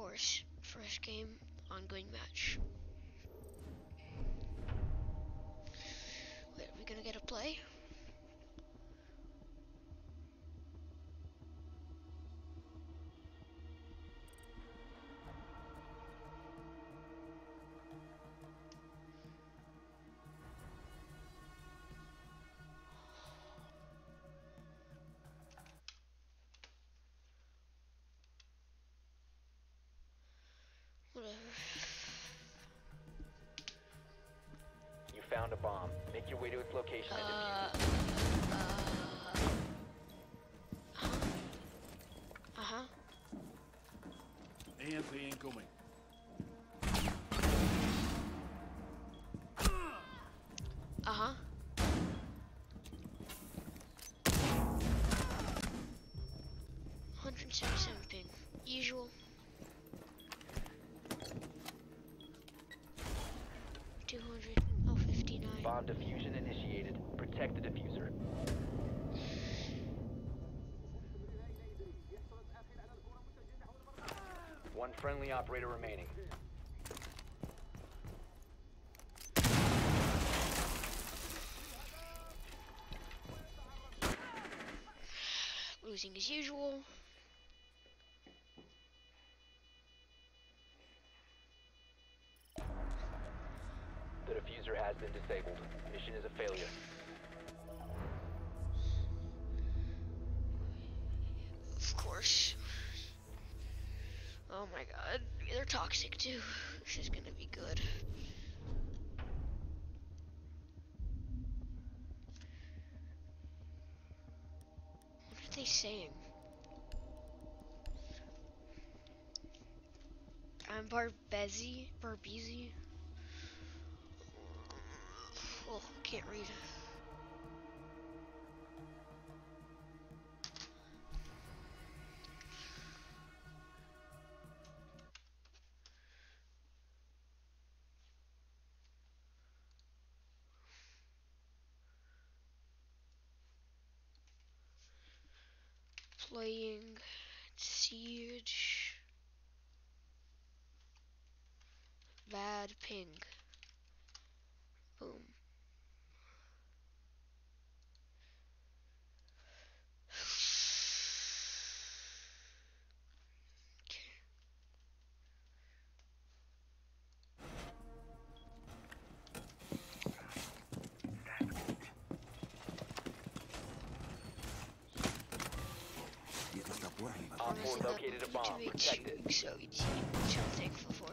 course. First game, ongoing match. Wait, are we gonna get a play? Whatever. You found a bomb. Make your way to its location and defuse it. AMP incoming. Uh-huh. 177 ping. Usual. 200. Oh, 59. Bomb diffusion initiated. Protect the diffuser. One friendly operator remaining. Losing as usual. The diffuser has been disabled. Mission is a failure. Of course. Oh my god. They're toxic too. This is gonna be good. What are they saying? I'm Barbezi. Oh, can't read. Playing Siege. Bad ping. Boom. Op 4 located a bomb. Protect it. So easy, which I'm thankful for.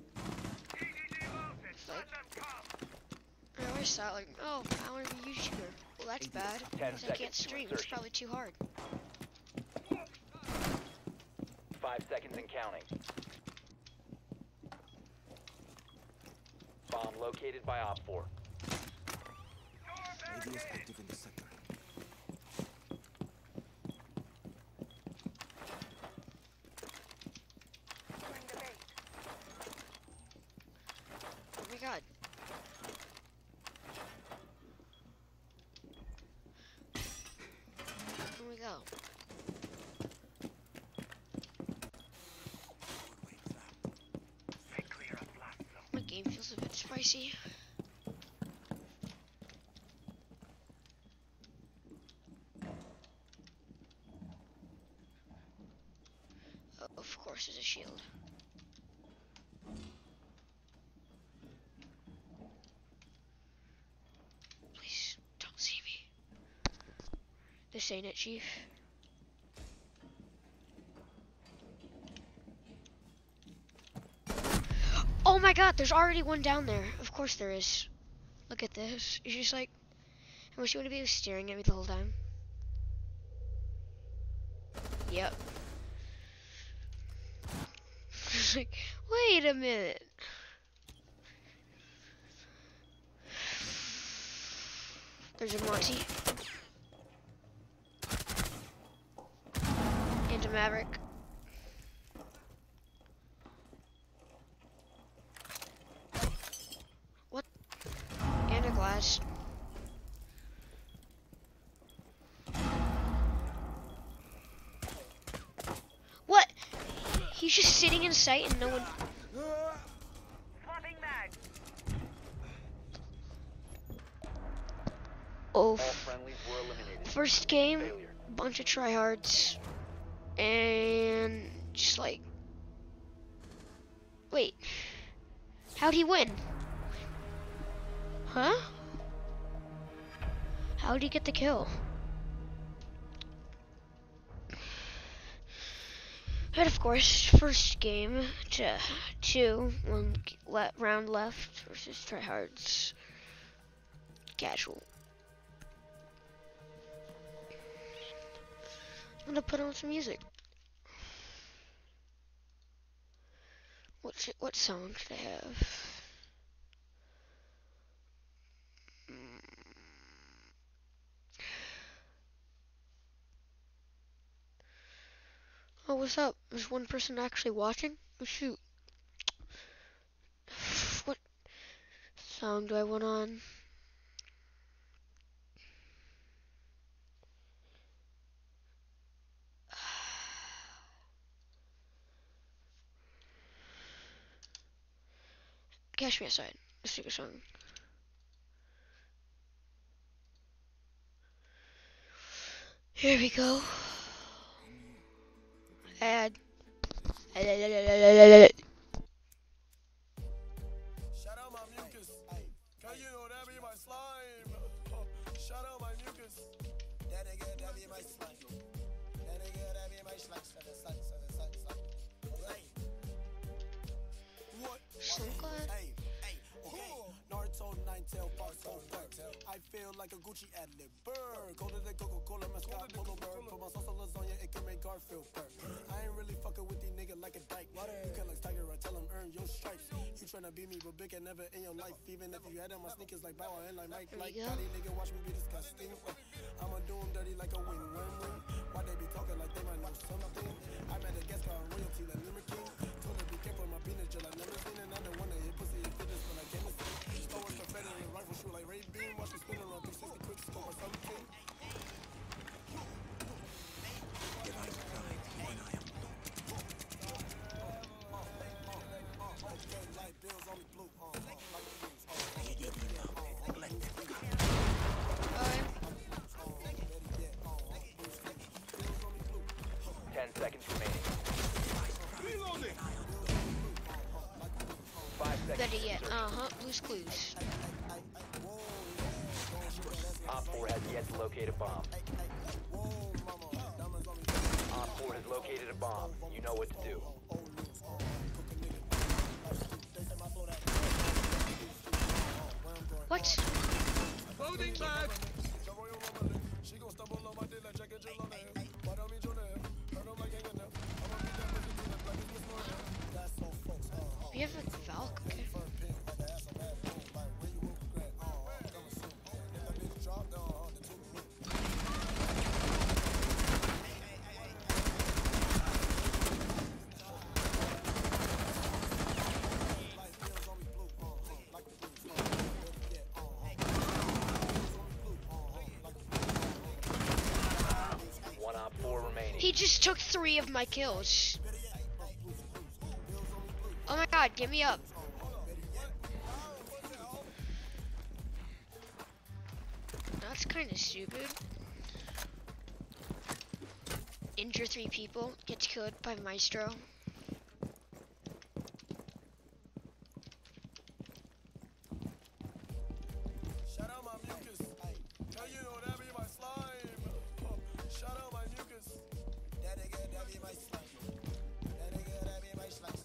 Like, I always thought, like, oh, I want to be a YouTuber. Well, that's bad, 10 because I seconds can't to stream. It's insertion. probably too hard. 5 seconds and counting. Bomb located by Op 4. AD is active in the sector. Oh my god. Here we go. My game feels a bit spicy. Oh, of course, there's a shield. Please don't see me. This ain't it, Chief. Oh my god, there's already one down there. Of course there is. Look at this. It's just like, I wish you would have been staring at me the whole time. Yep. It's like, wait a minute. There's a Moxie. And a Maverick. What? And a Glass. What? He's just sitting in sight and no one. Oh, All friendlies were eliminated. first game, Failure. bunch of tryhards, and just like, wait, how'd he win? Huh? How'd he get the kill? But of course, first game to 1 round left versus tryhards. Casual. I'm gonna put on some music. What song should I have? Oh, what's up? Is one person actually watching? Oh, shoot. What song do I want on? Cash Me Outside. Let's take a song. Here we go. Add. Shout out my mucus. Can you know that be my slime? Shout out my mucus. That be my slime. That be my slime. What? Hey, okay. Naruto, Nine-Tail, Barto, I feel like a Gucci ad-lib. Bird, go to the Coca-Cola, mascot, polo bird. Put my sauce on lasagna, it can make Garfield bird. I ain't really fucking with these niggas like a dyke. You can like Tiger, I tell him earn your stripes. You tryna beat me, but big and never in your life. Even if you had on my sneakers like Bow and like Mike. Like Daddy, nigga, watch me be disgusting. I'ma do them dirty like a wing. Why they be talking like they might know something? I met a guest car on royalty like Limerick King. Told her be careful, my peanut gel, I never seen another one that hit pussy and fit this, but I can't see. Star Wars Confederate rifle shoot like Ray Beam. Watch me spin around 360 quick scope or something. Better yet, Blue's Clues. Op 4 has yet to locate a bomb. Op 4 has located a bomb. You know what to do. What? Loading back. We have a Valk. Okay. One Op 4 remaining. He just took 3 of my kills. Oh my god, get me up. That's kind of stupid. Injure 3 people, gets killed by Maestro. Shout out my mucus. Can you know that be my slime? Shout out my mucus. That be my slime. That be my slime.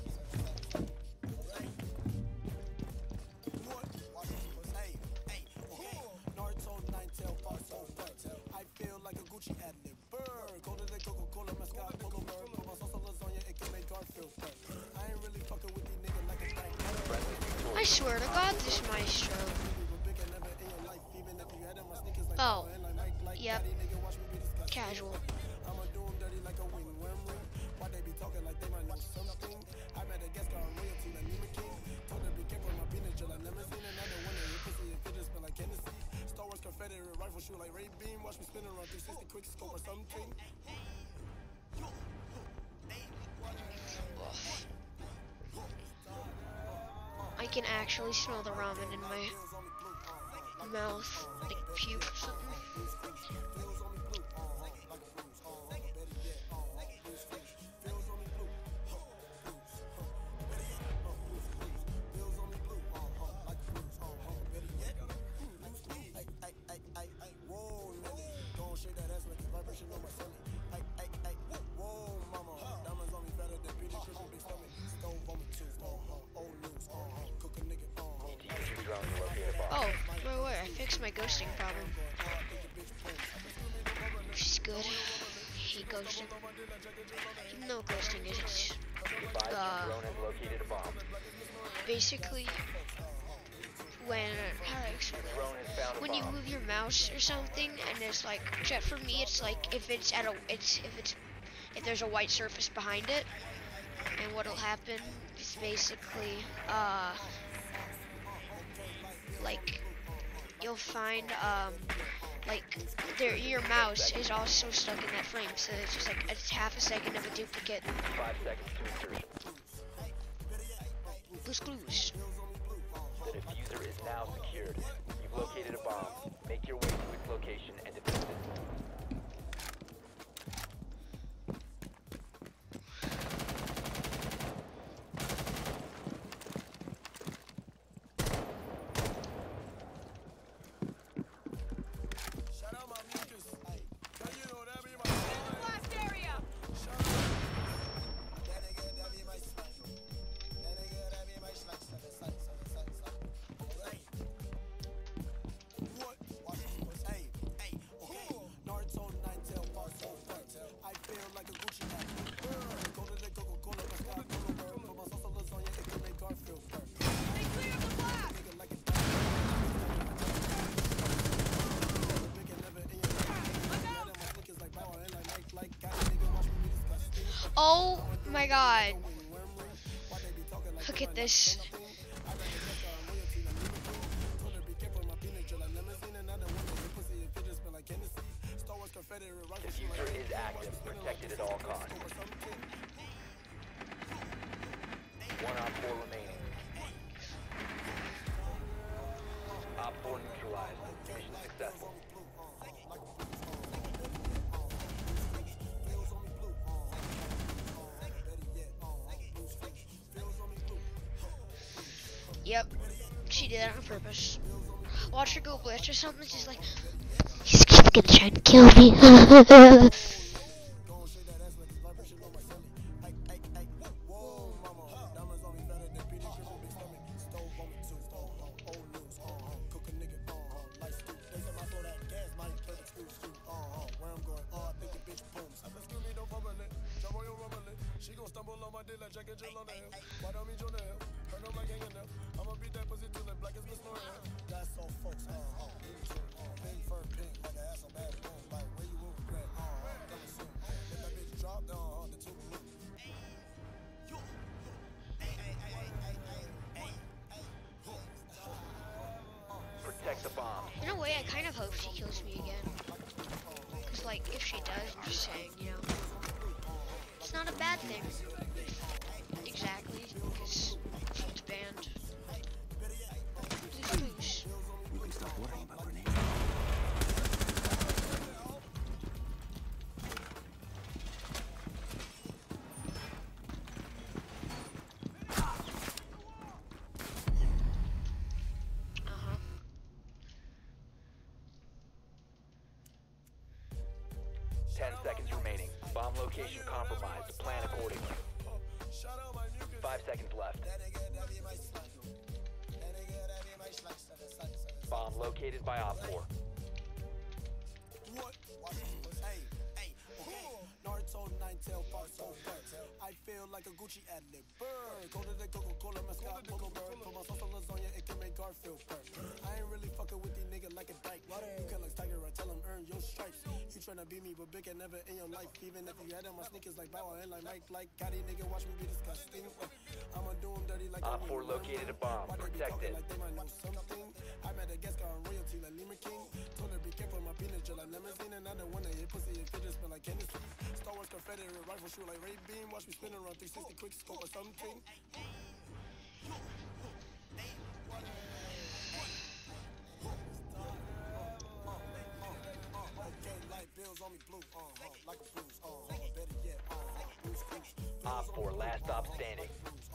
Hey, okay. Naruto, Nine-Tail, Barto, I feel like a Gucci ad-lib. Bird, go to the Coca-Cola, mascot, polo bird. Put my sauce on lasagna, it can make Garfield bird. I ain't really fucking with these niggas like a dyke. I swear to God, this Maestro. Oh, yep. Casual. I'ma do them dirty like a wing. Why they be talking like they might know something? I met a guest car on royalty like Limerick King. Told her be careful, my peanut gel, I never seen another one that hit pussy and fit this, but like Tennessee. Star Wars Confederate rifle shoot like Ray Beam. Watch me spin around 360 quick scope or something. I can actually smell the ramen in my mouth, like puke or something. Oh, wait, I fixed my ghosting problem. Which is good. I hate ghosting. Even though ghosting is basically when, how do I explain it? When you move your mouse or something, and it's like, except for me, it's like if there's a white surface behind it, and what'll happen is basically, like, you'll find, like, your mouse is also stuck in that frame, so it's just like it's half a second of a duplicate. 5 seconds to insertion. Loose clues. The diffuser is now secured. You've located a bomb. Make your way to its location and defuse it. Oh my god. Look at this. Diffuser is active, protected at all costs. 1 Op 4 remaining. Op 4 neutralized. Mission successful. Yep, she did that on purpose. Watch her go glitch or something. She's like, he's gonna try and kill me. Protect the bomb. In a way, I kind of hope she kills me again. Because, like, if she does, I'm just saying, you know, it's not a bad thing. Exactly, because it's banned. Loose. You can stop worrying about grenades. Seconds remaining. Bomb location compromised. Plan accordingly. 5 seconds left. Bomb located by Op 4. I feel like a Gucci ad-lib. Go to the Coca-Cola mascot, polo bird. Put my sauce on lasagna, it can make Garfield burn. I ain't really fucking with these niggas like a dyke. You can like Tiger, I tell him earn your stripes. You tryna beat me, but big and never in your life. Even if you had on my sneakers like Bow and like Mike, like got these nigga watch me be disgusting. I'ma do him dirty like Op 4 located a bomb. Protect it. like they might know something. I met a guest on royalty like Lima King. Told her be careful my peanut gel like limousine. And I don't wanna hit pussy if it just smell like Hennessy. Star Wars Confederate rifle shoot like Ray Beam. Watch me spin around 360 quick scope or something. Op 4, last stop standing.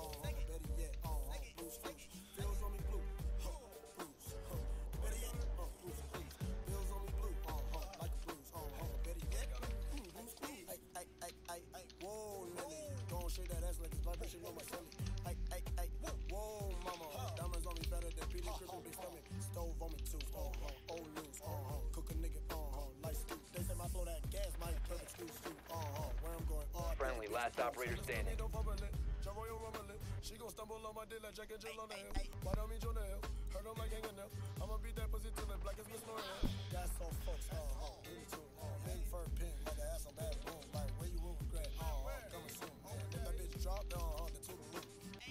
Whoa, Nelly. Don't shake that ass like it's vibration on my celly. Whoa, mama. Diamonds on me better than Peter Griffin, big stomach. Stove on me too, old news, cook a nigga, like stew. They say my flow that gas, might perfect stew, where I'm going, Friendly, last operator standing. She gon' stumble on my dick like Jack and Jill on the hill. Why don't me Jonah? Heard on my gang enough. I'ma beat that pussy till the black is Miss L'Oreal. Gas so folks, into, big fur pin, like an ass on that boom, like where you will regret, coming soon. If that bitch drop down, the two room.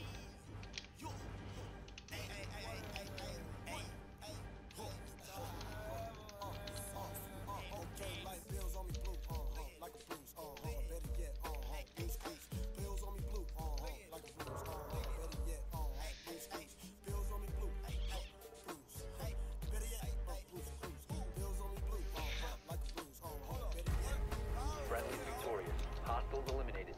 Okay, like bills on me blue, like a bruise, better yet, blues, bills on me blue, like a bruise, better yet, blues, bills on me blue, bruise, better yet, blues, bills on me blue, like a bruise, better yet. Friendly victorious. Hostiles eliminated.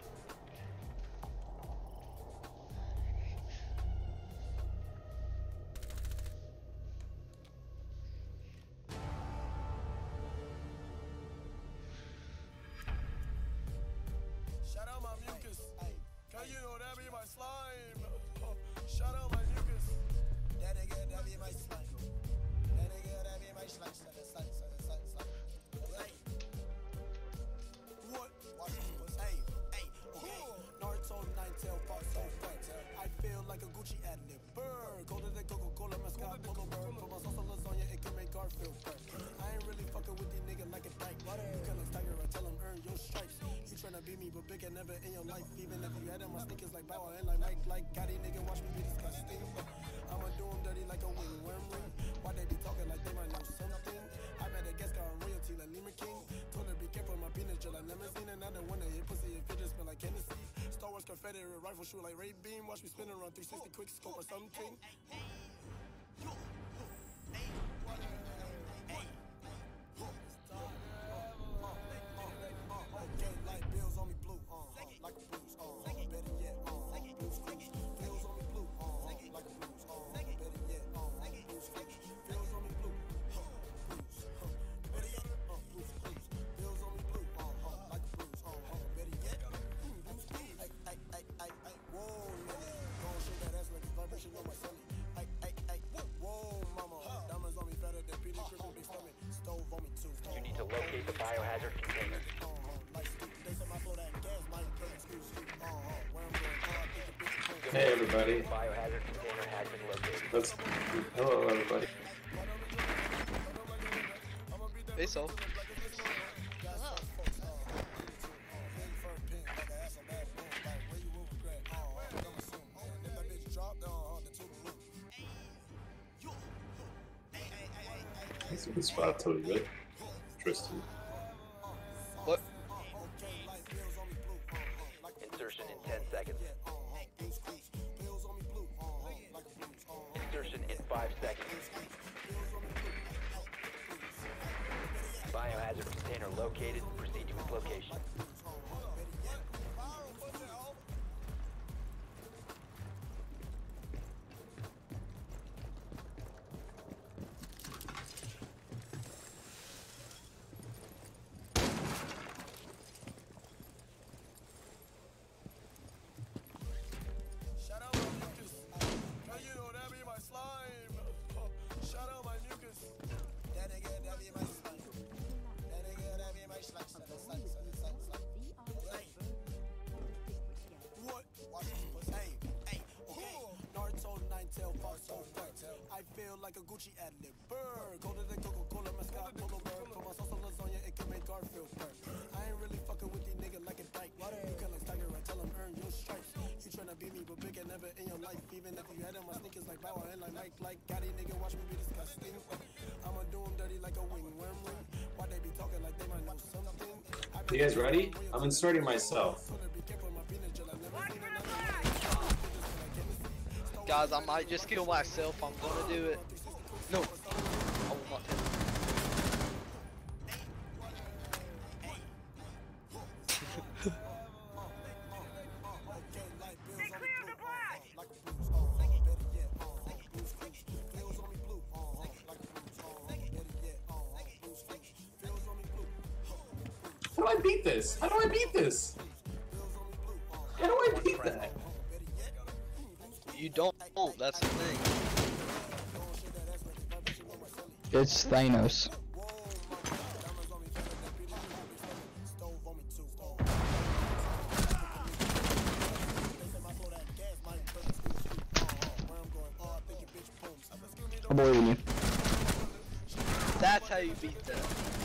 Shout out my mucus. Can you know that be my slime? Shout out my mucus. That nigga, that be my slime. That nigga, that be my slime. Hey. What? Hey. Okay. Naruto, nine-tail, fox, so fat. I feel like a Gucci ad-lib. Bird. Go to the Coca-Cola, mascot, polo bird. Put my sauce on lasagna, it can make Garfield burn. I ain't really fucking with these niggas like a dyke. You can like Tiger, I tell him earn your stripes. You tryna beat me, but big and never in your life. Even if you had on my sneakers like Bow and like Nike, like Gotti, nigga, watch me be disgusting. I'ma do them dirty like a wingworm ring. Why they be talking like they might know something? I met a guest car on royalty like Lima King. Told her be careful, my peanut gel like limousine. And I don't wanna hit pussy if it just smell like Hennessy. Star Wars Confederate rifle shoot like Ray Beam. Watch me spin around 360 quick scope or something. Okay, like bills on me blue, like a bruise, better yet, blues, bills on me blue, like a bruise, better yet, blues, bills on me blue, bruise, better yet, blues, bills on me blue, like a bruise, better yet, whoa, nigga, don't shake that ass like it's vibration on my celly, whoa, mama, diamonds on me better than Peter Griffin, big stomach, stove on me too. You need to locate the biohazard container. Hey everybody. Biohazard container has been located. Hello everybody. Hey, so. That's a good spot, totally good. Tristan. What? Insertion in 10 seconds. Insertion in 5 seconds. Biohazard container located. Proceed to its location. I feel like a Gucci ad-lib. Bird. Go to the Coca-Cola, mascot, polo bird. Put my sauce on lasagna, it can make Garfield burn. I ain't really fucking with these niggas like a dyke. You can like Tiger, I tell him earn your stripes. You tryna beat me, but big and never in your life. Even if you had on my sneakers like Bow and like Nike, like Gotti, nigga, watch me be disgusting. I'ma do them dirty like a wingworm ring. Why they be talking like they might know something? You guys ready? I'm inserting myself. Guys, I might just kill myself. I'm gonna do it. No. I will not. do I beat this? How do I beat this? How do I beat that? You don't. That's the thing. It's Thanos. I believe in you. That's how you beat that.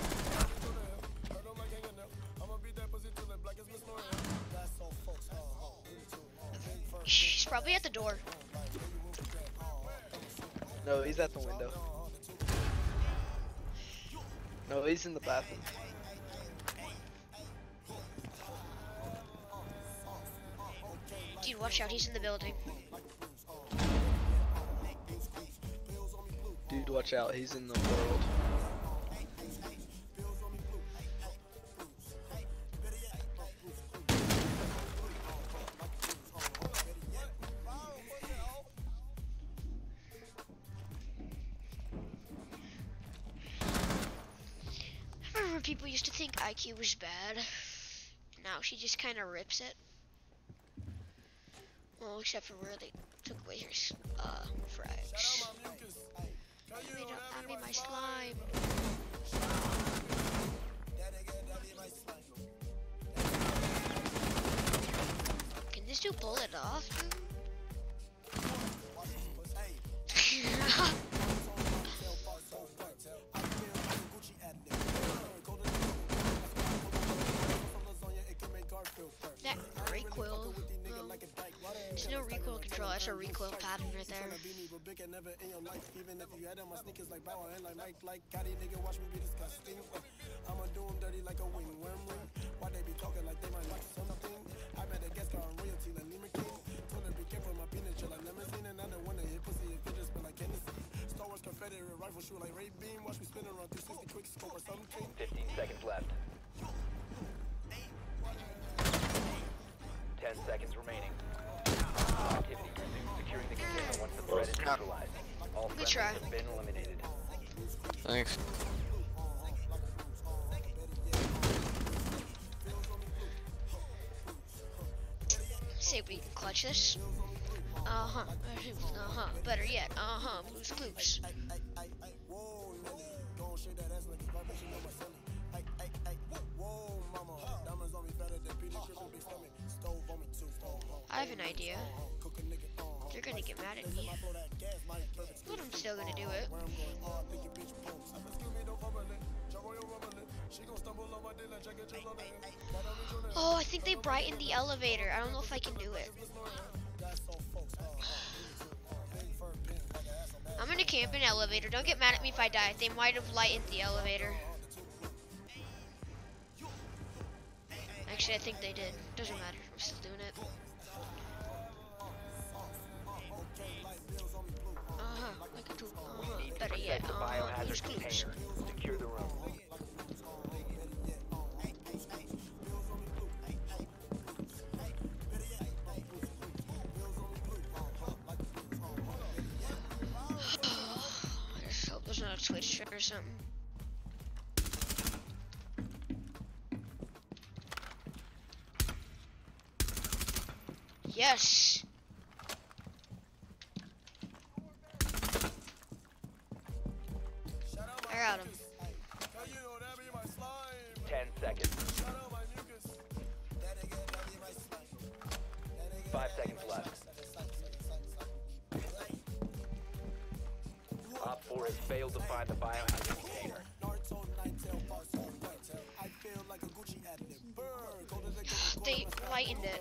He's probably at the door. No, he's at the window. No, he's in the bathroom. Dude, watch out, he's in the building. Dude, watch out, he's in the world. I remember people used to think IQ was bad. Now she just kind of rips it. Well, except for where they took away her frags. I made my slime. Can this dude pull it off, dude? That recoil. There's no recoil control, that's a recoil pattern right there. Confederate rifle shoot like Ray Beam. Watch me spin around 360 quick scope or something. 15 seconds left. 10 seconds remaining. Activity resumes securing the container once the threat is neutralized. All friendlies try. have been eliminated. Thanks. See if we can clutch this. Better yet, Blues Clues. I have an idea. They're gonna get mad at me, but I'm still gonna do it. Oh, I think they brightened the elevator. I don't know if I can do it. I'm gonna camp an elevator. Don't get mad at me if I die. They might have lightened the elevator. Actually, I think they did. Doesn't matter. I'm still doing it. Like a tool. Better yet, Protect the biohazard container. Secure the room. I just hope there's not a Twitch or something. Yes. I got him. 10 seconds. 5 seconds left. Op 4 has failed to find the biohazard container. They lightened it.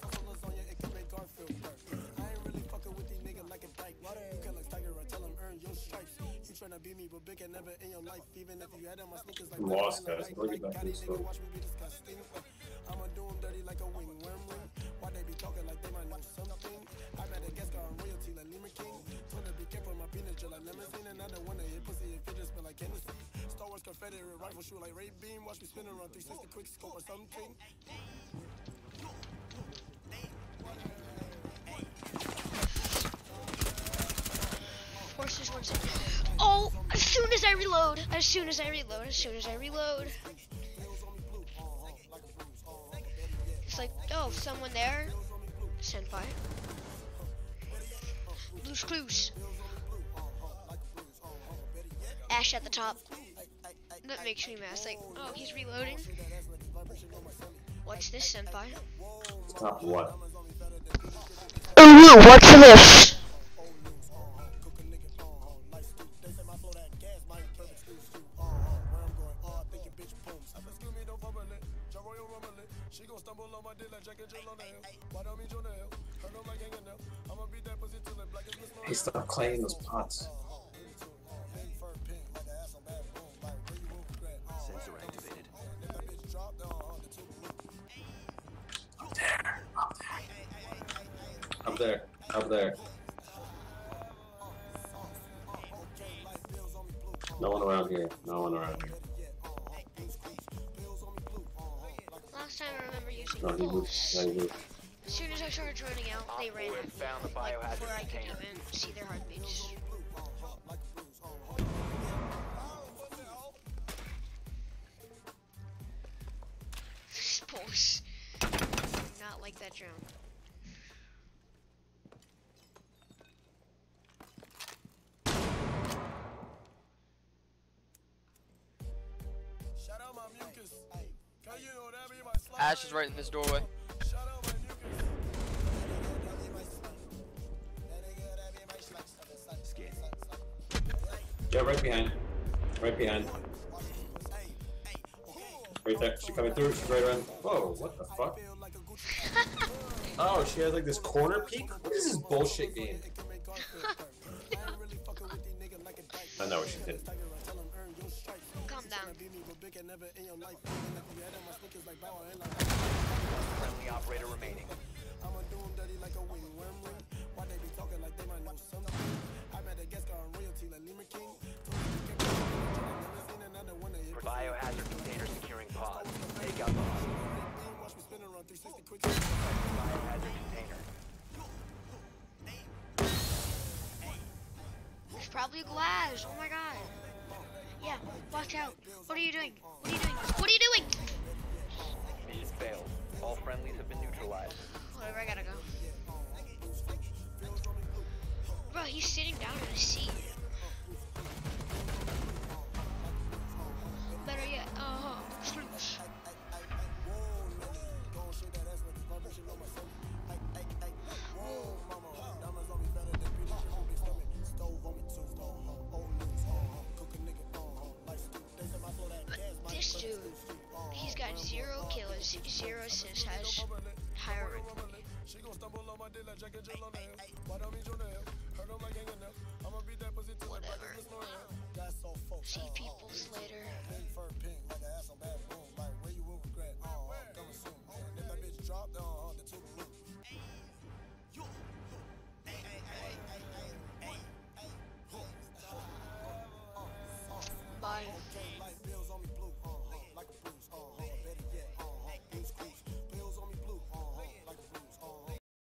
I'm lost, guys. Look at that good stuff. I'ma do them dirty like a wing ring. Why they be talking like they might know something? I better guess got on royalty like Lima King. Told her be careful my peanut gel like limousine. And I don't wanna hit pussy if it just smell like Hennessy. Star Wars Confederate rifle shoot like Ray Beam. Watch me spin around 360 quick scope or something. Horses 1 second. Oh, as soon as I reload. It's like, oh, someone there? Senpai. Blue's Clues. Ash at the top. That makes me mad. It's like, oh, he's reloading. What's this, Senpai? Top what? Ooh, what's this? Hey, stop cleaning those pots. Sensor activated. Up there. Up there. No one around here. No one around here. Last time I remember using No, he moved. pulse. No, he moved. As soon as I started running out, they ran Op 4 at has me, found the like, biohazard before I could container. even see their heartbeats. Pulse. Not like that drone. Ash is right in this doorway. Scan. Yeah, right behind. Right behind. Right there. She's coming through. She's right around. Whoa, what the fuck? Oh, she has like this corner peek? What is this bullshit game? I know what she did. Calm down. Friendly operator remaining. Biohazard container securing pods. Take out the biohazard container. There's probably glass. Oh my god. Yeah, watch out. What are you doing? What are you doing? What are you doing? Mission failed. All friendlies have been neutralized. Whatever, I gotta go. Bro, he's sitting down in a seat. Better yet, Sloosh. This dude, he's got 0 kills, 0 assists, has higher rank than me. Whatever. See people later.